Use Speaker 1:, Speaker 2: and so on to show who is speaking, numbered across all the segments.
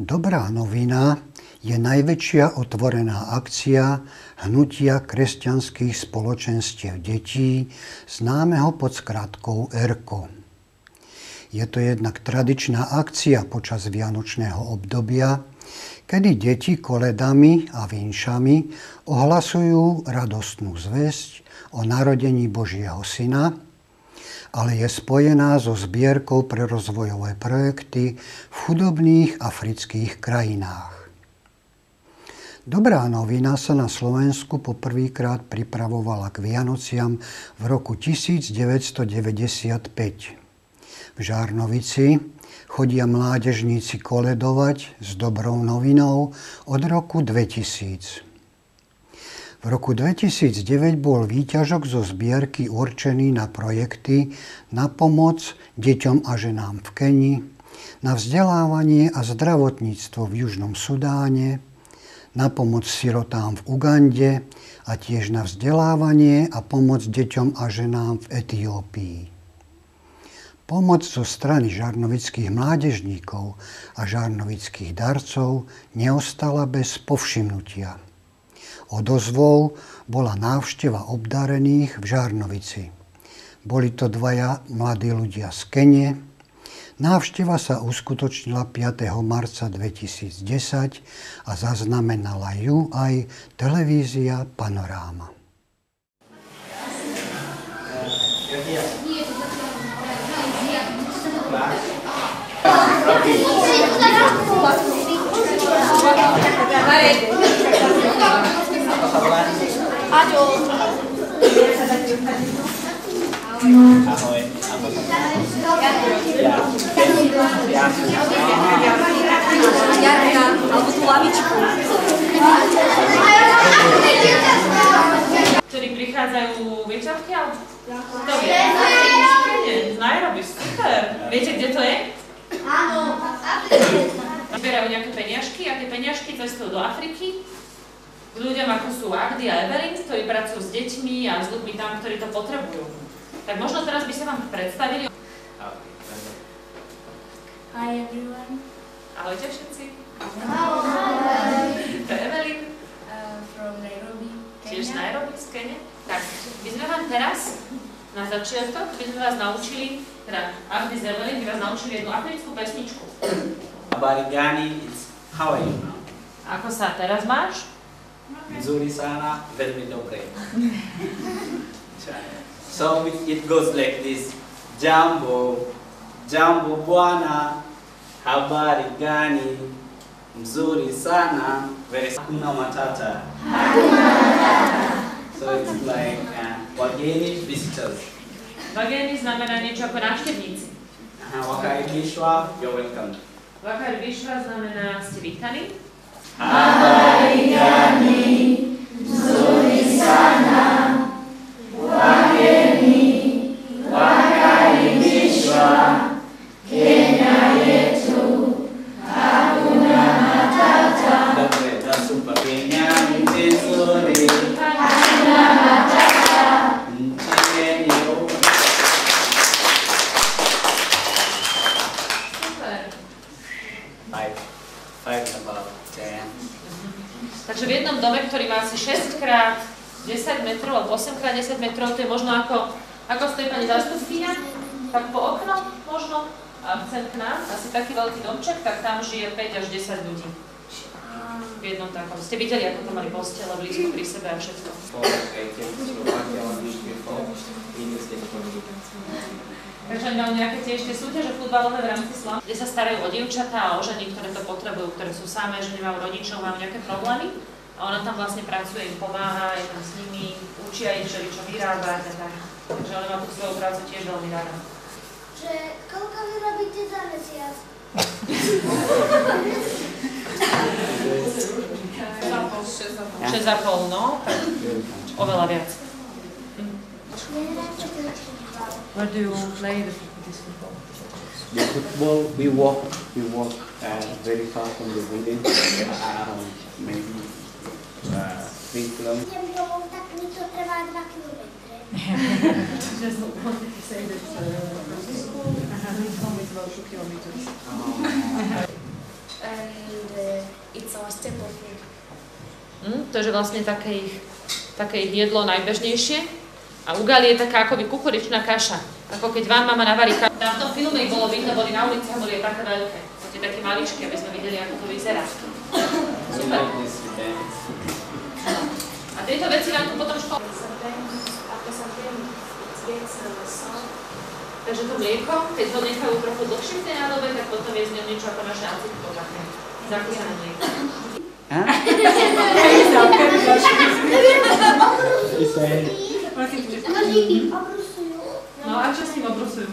Speaker 1: Dobrá novina je najväčšia otvorená akcia hnutia kresťanských spoločenstiev detí, známeho pod skratkou ERKO. Je to jednak tradičná akcia počas vianočného obdobia, kedy deti koledami a vinšami ohlasujú radostnú zvesť o narodení Božieho Syna, ale je spojená so zbierkou pre rozvojové projekty v chudobných afrických krajinách. Dobrá novina sa na Slovensku poprvýkrát pripravovala k Vianociam v roku 1995. V Žarnovici chodia mládežníci koledovať s dobrou novinou od roku 2000. V roku 2009 bol výťažok zo zbierky určený na projekty na pomoc deťom a ženám v Keni, na vzdelávanie a zdravotníctvo v Južnom Sudáne, na pomoc sirotám v Ugande a tiež na vzdelávanie a pomoc deťom a ženám v Etiópii. Pomoc zo strany žarnovických mládežníkov a žarnovických darcov neostala bez povšimnutia. Odozvou bola návšteva obdarených v Žarnovici. Boli to dvaja mladí ľudia z Kene. Návšteva sa uskutočnila 5. marca 2010 a zaznamenala ju aj televízia Panoráma.
Speaker 2: Ahoj. Jarka, alebo tú lavičku.
Speaker 3: Ktorí prichádzajú, viete odkiaľ? Kto vie? Z Nairobi, super. Viete, kde to je?
Speaker 4: Áno.
Speaker 3: Zbierajú nejaké peniažky a tie peniažky cestujú do Afriky. Ľuďom ako sú Agdy a Evelyn, ktorí pracujú s deťmi a s ľuďmi tam, ktorí to potrebujú. Tak možno teraz by sa vám predstavili.
Speaker 4: Hi everyone.
Speaker 3: Ahojte všetci.
Speaker 4: Ahoj.
Speaker 3: To je Evelyn.
Speaker 4: From Nairobi, Kenya.
Speaker 3: Tiež z Nairobi, z Kene. Tak, by sme vám teraz na začiatok, by sme vás naučili, teda Agdy z Evelyn, by vás naučili jednu africkú pesničku.
Speaker 5: Abarigani, it's how are you now?
Speaker 3: Ako sa teraz máš?
Speaker 5: Nzuri sana, veľmi dobre. So it goes like this. Jambo, jambo bwana, habari gani, mzuri sana, very hakuna matata. So it's like wageni visitors.
Speaker 3: Wageni znamená niečo ako návštevníci.
Speaker 5: Wakaribishwa, you're welcome.
Speaker 3: Wakaribishwa znamená ste vítaní.
Speaker 4: Habari gani, mzuri sana, wageni, wakaribishwa, Kenya yetu, hakuna matata.
Speaker 5: Dobre, that's super. Kenya nchi nzuri,
Speaker 4: Hakuna matata.
Speaker 5: nchi yenye
Speaker 3: Super.
Speaker 5: five about 10.
Speaker 3: Takže v jednom dome, ktorý má asi 6 x 10 metrov alebo 8 x 10 metrov, to je možno ako stojí pani zástupkyňa, tak po okno možno a chcem k nám, asi taký veľký domček, tak tam žije 5 až 10 ľudí. V jednom takom. Ste videli, ako to mali postele blízko pri sebe a všetko. Takže oni majú nejaké tiež tie súťaže futbalové v rámci Slam, kde sa starajú o dievčatá a o ženy, ktoré to potrebujú, ktoré sú samé, že nemajú rodičov, majú nejaké problémy. A ona tam vlastne pracuje, im pomáha, je tam s nimi, učia ich, čo vyrábať a tak. Takže ona má tú svoju prácu tiež veľmi rada.
Speaker 4: Že koľko vy robíte za mesiac?
Speaker 3: 6,5, no, tak oveľa viac. Where do you play this football?
Speaker 6: The football, we walk very far from the village, maybe 3 kilometers.
Speaker 4: Idem domov, tak mi to trvá 2 kilometre.
Speaker 3: Just wanted to say that home is about 2 kilometers.
Speaker 4: and it's our staple food.
Speaker 3: To je vlastne také jedlo najbežnejšie. A ugali je taká akoby kukuričná kaša. Ako keď vám mama navarí kašu. Tam v tom filme ich bolo vidno, boli na ulici a boli také veľké. Boli také maličké, aby sme videli, ako to vyzerá. Super. A tieto veci nám tu potom škola. Takže to mlieko, keď ho nechajú trochu dlhšie v tej nádobe, tak potom je z ňom niečo ako naše acitko také. Zakúsané mlieko. No a čo s tým obrusujú?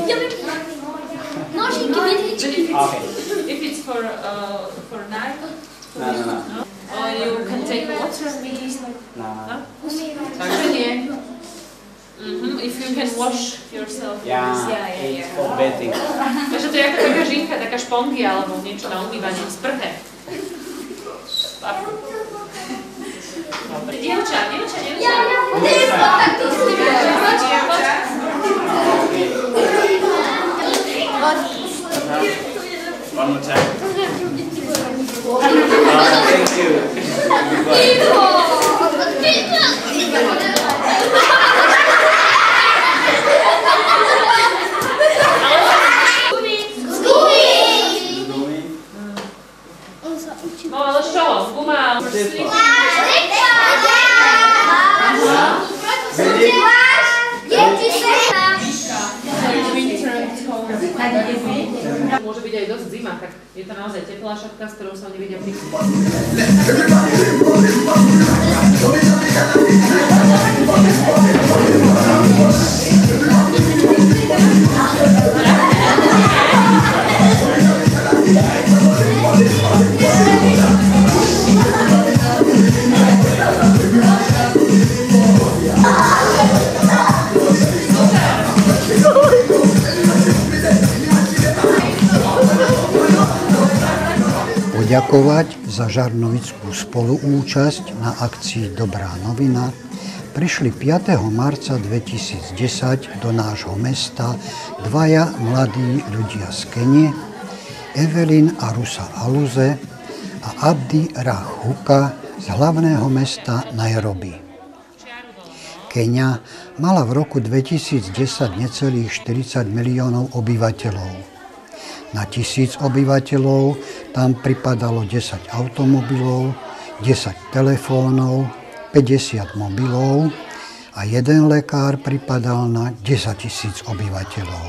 Speaker 3: If it's for night? No. Or you can take water? No? Takže nie. If you can wash yourself.
Speaker 6: It's for bathing.
Speaker 3: Takže to je ako taká žinka, taká špongia alebo niečo na umývanie v sprche. Dievča.
Speaker 5: One more time. Thank you.
Speaker 3: No ale z čoho? Z guma? Môže byť aj dosť zima, tak je to naozaj teplá šatka, s ktorou sa nevedia prikúpať.
Speaker 1: Poďakovať za žarnovickú spoluúčasť na akcii Dobrá novina prišli 5. marca 2010 do nášho mesta dvaja mladí ľudia z Kene, Evelyn a Rusa Aluze a Abdi Rahuka z hlavného mesta Nairobi. Keňa mala v roku 2010 necelých 40 miliónov obyvateľov. Na 1000 obyvateľov tam pripadalo 10 automobilov, 10 telefónov, 50 mobilov a jeden lekár pripadal na 10 000 obyvateľov.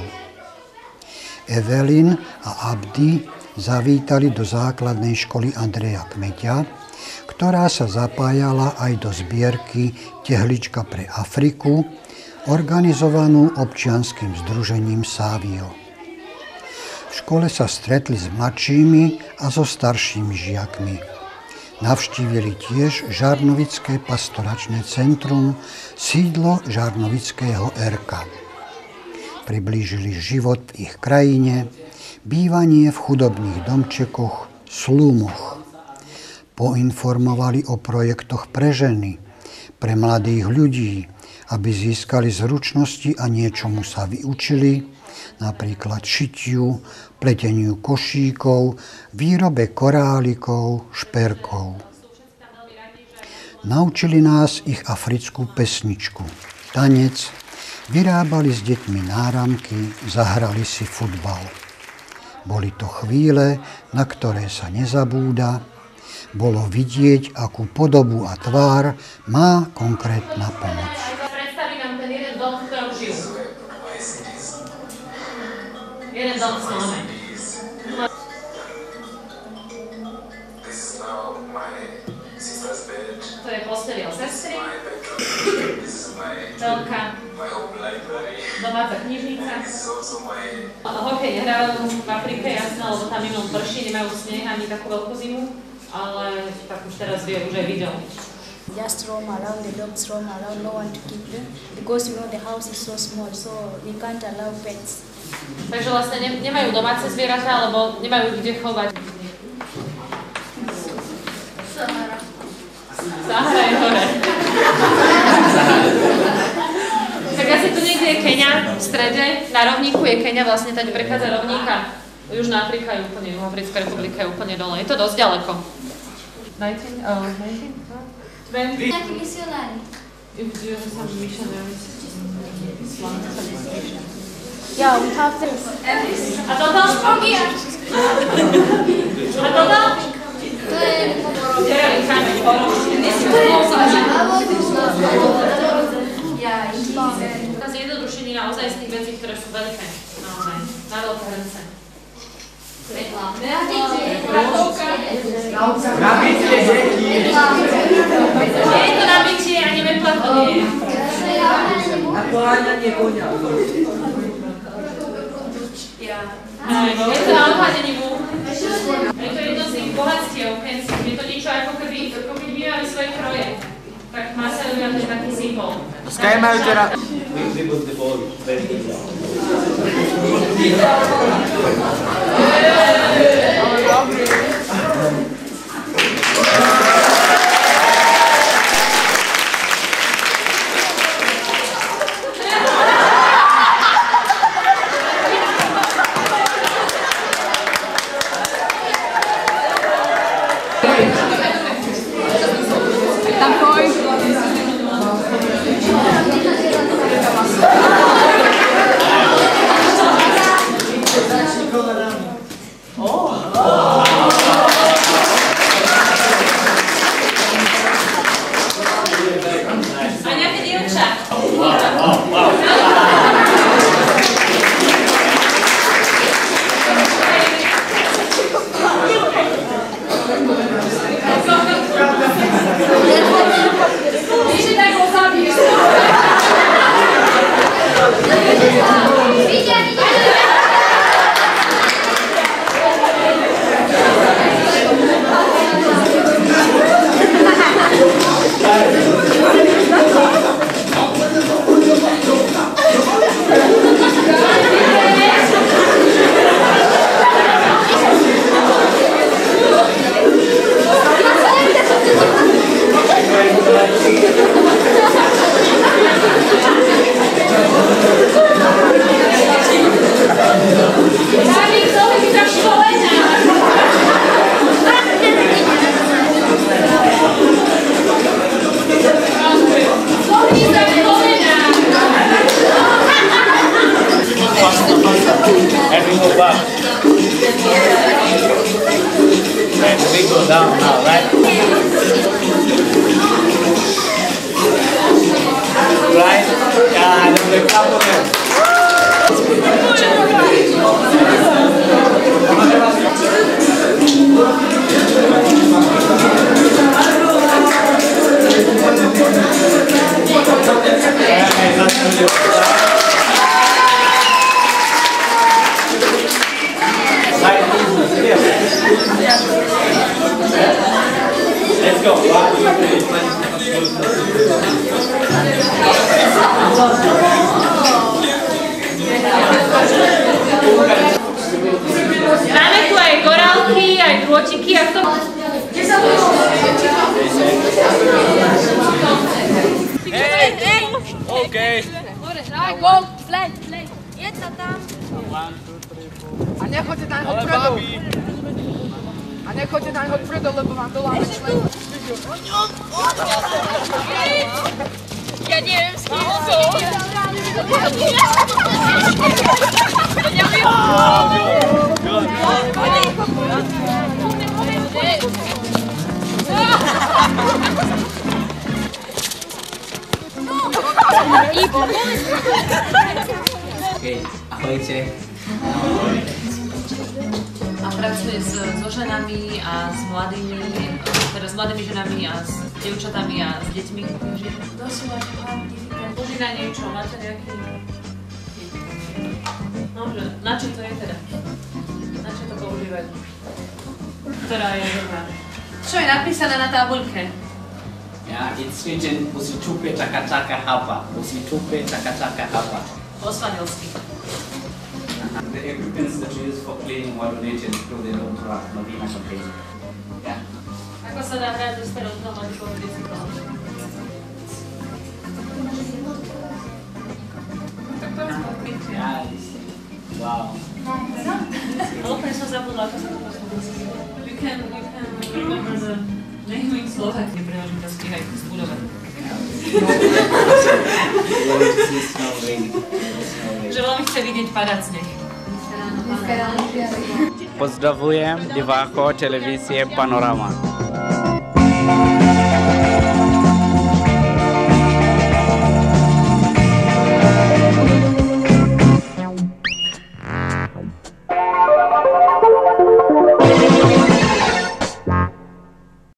Speaker 1: Evelyn a Abdi zavítali do základnej školy Andreja Kmeťa, ktorá sa zapájala aj do zbierky Tehlička pre Afriku, organizovanú občianskym združením Savio. V škole sa stretli s mladšími a so staršími žiakmi. Navštívili tiež Žarnovické pastoračné centrum, sídlo Žarnovického RK. Priblížili život v ich krajine, bývanie v chudobných domčekoch, slúmoch. Poinformovali o projektoch pre ženy, pre mladých ľudí, aby získali zručnosti a niečomu sa vyučili, napríklad šitiu, pleteniu košíkov, výrobe korálikov, šperkov. Naučili nás ich africkú pesničku, tanec, vyrábali s deťmi náramky, zahrali si futbal. Boli to chvíle, na ktoré sa nezabúda. Bolo vidieť, akú podobu a tvár má konkrétna pomoc.
Speaker 3: Predstaví nám ten jeden dom, v ktorom žijú. Jeden dom s nami. To je posteľ sestry. Telka. Domáca knižnica. Hokej nehrávajú v Afrike, jasné, lebo tam im prší, nemajú sneh ani takú veľkú zimu, ale tak už teraz vie, už aj videl.
Speaker 7: Just roam around, the dogs roam around, no one to keep them, because you know the house is so small, so we can't allow pets.
Speaker 3: Takže vlastne nemajú domáce zvieratá, lebo nemajú kde chovať. Sahara je hore. Tak asi tu niekde je Keňa v strede, na rovníku je Keňa, vlastne tady prechádza rovníka Južná Afrika je úplne, Juhoafrická republika je úplne dole. Je to dosť ďaleko. 19?
Speaker 4: Nejakí misionári.
Speaker 7: Yeah, we have this.
Speaker 3: A toto? A toto?
Speaker 4: To je...
Speaker 3: To zjednodušenie naozaj z tých vecí, ktoré sú veľké. Naozaj. Na veľké hrnce.
Speaker 5: Nabitie deti.
Speaker 3: Nie je to nabitie, ani metla to nie je.
Speaker 6: A poháňanie koňa.
Speaker 3: Je to na odhľadení múk. Je to jedno z ich bohatstiev, je to niečo ako keby my mali svoje kroje. Tak Marseille má taký symbol.
Speaker 5: Skaj majú teda... Down now, right? Right? Yeah, the compliment. Let's go.
Speaker 3: Máme tu aj korálky, aj drôtiky, a to...
Speaker 5: Hey! Okay.
Speaker 4: Jedna tam.
Speaker 8: A nechoďte na neho predo. A nechoďte na neho predo, lebo vám doláme člen.
Speaker 7: Ja neviem, s kým to.
Speaker 6: Okay, ahojte.
Speaker 3: A pracuje so ženami a s mladými, teda s mladými ženami a s dievčatami a s deťmi. Užína niečo, máte nejaký... Nože, na čo to je teda? Na čo to používať? Ktorá je dobrá? Čo je napísané na tabuľke?
Speaker 6: Yeah, it's written usitupe takataka hapa. Usitupe takataka hapa.
Speaker 3: Po španielsky.
Speaker 6: The equipments that we use for cleaning were donated through the Novena campaign. Yeah.
Speaker 3: Ako sa dá hrať s starou pneumatikou v bicykloch?
Speaker 6: Yeah, wow.
Speaker 3: úplne som zabudla, ako sa to poslúcha. We can remember the name in Slovak. Neprevážim to stíhaj zbudovať. Že veľmi chce vidieť padať sneh.
Speaker 9: Pozdravujem divákov televízie Panorama.